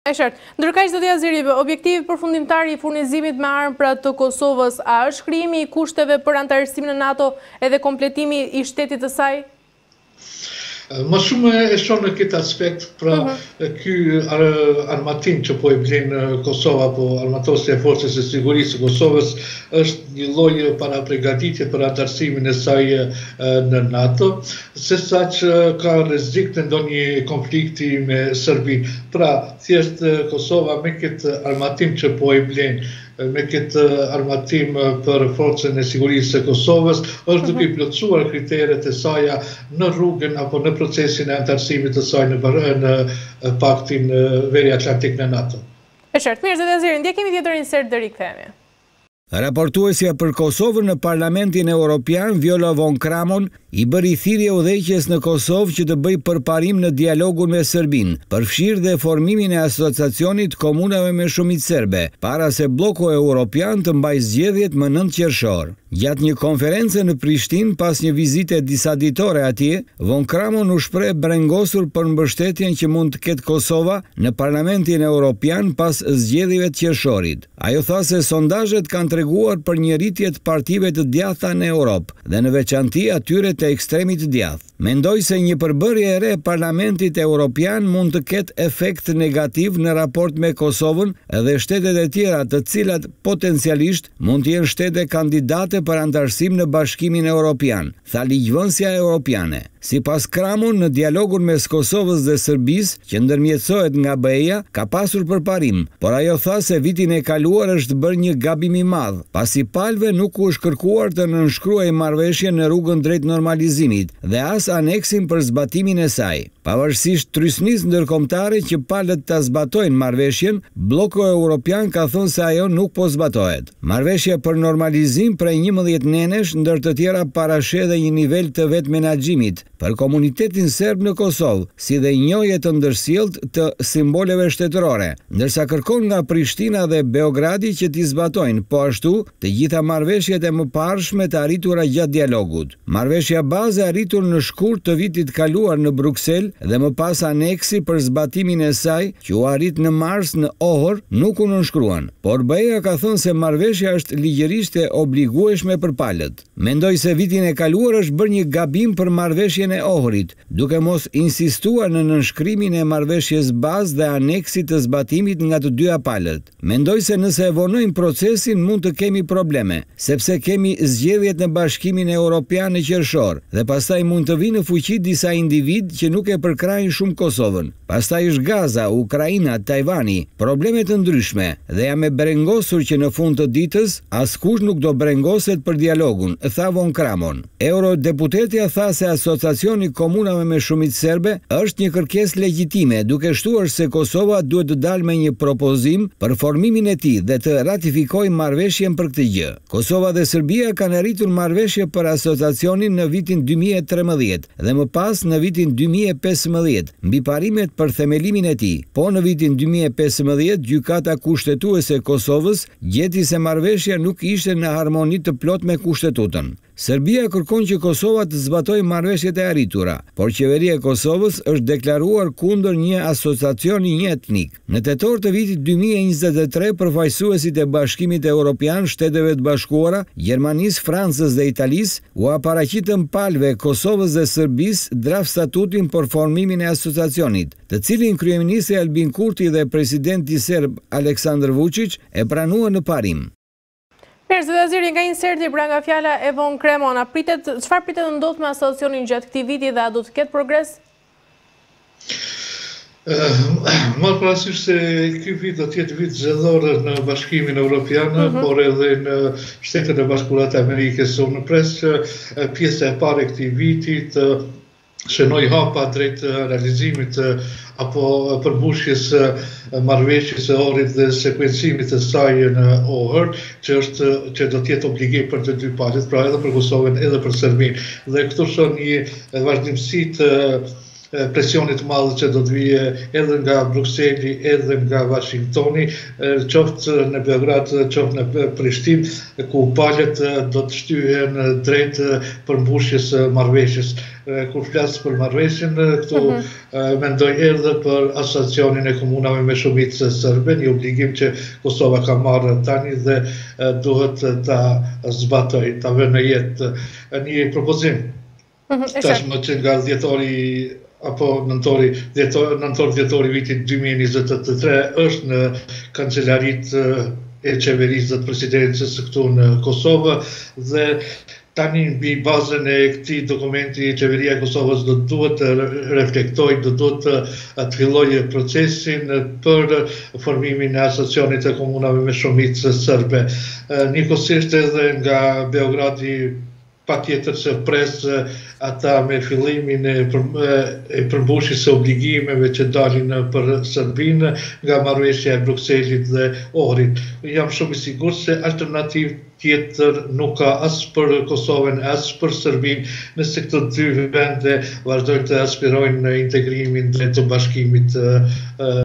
E qartë. Ndërkaq zoti Azeri, objektivi përfundimtar i furnizimit me armë pra të Kosovës, a është krijimi i kushteve për antarësimin në NATO edhe kompletimi i shtetit të saj? Më shumë e shoh në këtë aspekt, pra ky armatim që po e blen Kosova, po armatosja e forcës së sigurisë së Kosovës është një lloj parapregaditje për antarësimin e saj në NATO, sesa që ka rrezik të ndonjë konflikti me Serbinë. Pra, thjesht Kosova me këtë armatim që po e blen, me këtë armatim për forcën e sigurisë së Kosovës, është duke plotësuar kriteret e saj në rrugën apo në procesin e antarësimit të saj në paktin Veriatlantik në NATO. E qartë, mirë zoti Azeri, ndje kemi tjetër insert dhe rikthehemi. Raportuesja për Kosovën në Parlamentin Evropian, Viola von Kramon, i bëri thirrje udhëheqjes në Kosovë që të bëj përparim në dialogun me Serbinë, përfshirë dhe formimin e asociacionit komunave me shumicë serbe, para se bloku evropian të mbajë zgjedhjet më 9 qershor. Gjatë një konference në Prishtinë pas një vizite disa ditore atje, von Kramon u shpreh brengosur për mbështetjen që mund të ketë Kosova në Parlamentin Evropian pas zgjedhjeve të qershorit. Ajo tha se sondazhet kanë treguar për një rritje të partive të djathta në Europë dhe në veçanti atyre të ekstremit të djathtë. Mendoj se një përbërje e re e Parlamentit Evropian mund të ketë efekt negativ në raport me Kosovën dhe shtetet e tjera të cilat potencialisht mund të jenë shtete kandidate për antarësim në Bashkimin Evropian, tha ligjvënësja evropiane. Sipas Kramon, në dialogun mes Kosovës dhe Serbisë, që ndërmjetësohet nga BE-ja, ka pasur përparim, por ajo tha se vitin e kaluar është bërë një gabim i madh, pasi palëve nuk u është kërkuar të nënshkruajë marrëveshjen në rrugën drejt normalizimit dhe as aneksin për zbatimin e saj. Pavarësisht trysnisë ndërkombëtare që palët ta zbatojnë marrëveshjen, bloku evropian ka thënë se ajo nuk po zbatohet. Marrëveshja për normalizim prej 11 nenesh, ndër të tjera parasheh dhe një nivel të vetë menaxhimit për komunitetin serb në Kosovë, si dhe njohje të ndërsjellët të simboleve shtetërore, ndërsa kërkon nga Prishtina dhe Beogradi që t'i zbatojnë, po ashtu të gjitha marrëveshjet e mëparshme të arritura gjatë dialogut. Marrëveshja bazë arritur në shkurt të vitit kaluar në Bruksel dhe më pas aneksi për zbatimin e saj, që u arrit në mars në Ohër, nuk u nënshkruan, por BE-ja ka thënë se marrëveshja është ligjërisht e obligueshme për palët. Mendoj se vitin e kaluar është bërë një gabim për marrëveshjen e Ohrit, duke mos insistuar në nënshkrimin e marrëveshjes bazë dhe aneksit të zbatimit nga të dyja palët. Mendoj se nëse e vonojmë procesin mund të kemi probleme, sepse kemi zgjedhjet në Bashkimin Evropian në qershor dhe pastaj mund të vinë në fuqi disa individ që nuk e përkrajnë shumë Kosovën. Pastaj është Gaza, Ukraina, Tajvani, probleme të ndryshme dhe jam e brengosur që në fund të ditës askush nuk do brengoset për dialogun, tha von Kramon. Eurodeputetja tha se asociacioni komunave me shumicë serbe është një kërkesë legjitime, duke shtuar se Kosova duhet të dalë me një propozim për formimin e tij dhe të ratifikojë marrëveshjen për këtë gjë. Kosova dhe Serbia kanë arritur marrëveshje për asociacionin në vitin 2013 dhe më pas në vitin 2015 mbi parimet për themelimin e tij. Po në vitin 2015 gjykata kushtetuese e Kosovës gjeti se marrëveshja nuk ishte në harmoni të plot me kushtetutën. Serbia kërkon që Kosova të zbatojë marrëveshjet e arritura, por qeveria e Kosovës është deklaruar kundër një asociacioni një etnik. Në tetor të vitit 2023, përfaqësuesit e Bashkimit Evropian, Shteteve të Bashkuara, Gjermanisë, Francës dhe Italisë u paraqitën palëve Kosovës dhe Serbisë draft statutin për formimin e asociacionit, të cilin kryeministri Albin Kurti dhe presidenti serb Aleksandar Vučić e pranuan në parim. Mirë, zoti Azeri, nga inserti pra nga fjala e von Kramon, çfarë pritet të ndodhë me asociacionin gjatë këtij viti dhe a do të ketë progres? Marr parasysh se ky vit do të jetë vit zgjedhor në Bashkimin Evropian, por edhe në Shtetet e Bashkuara të Amerikës. Unë pres që pjesa e parë e këtij viti të shënoj hapa drejt realizimit apo përmbushjes marrëveshjes së Ohrit dhe sekuencimit të saj në Ohër, që do të jetë obligim për të dy palët, pra edhe për Kosovën edhe për Serbinë. Dhe këtu shoh një vazhdimsi të presionit madh që do të vijë edhe nga Brukseli edhe nga Washingtoni, qoftë në Beograd, qoftë në Prishtinë, ku palët do të shtyhen drejt përmbushjes marrëveshjes. Kur flas për marrëveshjen, këtu mendoj edhe për asociacionin e komunave me shumicë serbe, një obligim që Kosova ka marrë tani dhe duhet ta zbatoj, ta vë në jetë një propozim. Tashmë që nga nëntor-dhjetori vitit 2023 është në kancelarit e qeverisë dhe presidencës këtu në Kosovë dhe tani mbi bazën e këtij dokumenti qeveria e Kosovës do duhet të reflektojë, do duhet të fillojë procesin për formimin e asociacionit të komunave me shumicë serbe. Njëkohësisht edhe nga Beogradi patjetër se pres ata me fillimin e përmbushjes së obligimeve që dalin për Serbinë nga marrëveshja e Brukselit dhe Ohrit. Jam shumë i sigurt se alternativë tjetër nuk ka as për Kosovën, as për Serbinë, nëse këto dy vende vazhdojnë të aspirojnë në integrimin dhe të bashkimit